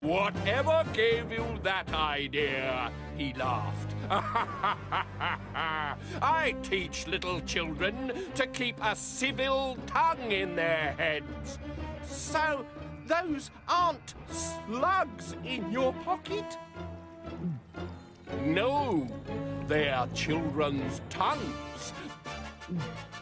Whatever gave you that idea? He laughed. I teach little children to keep a civil tongue in their heads. So, those aren't slugs in your pocket? No, they're children's tongues.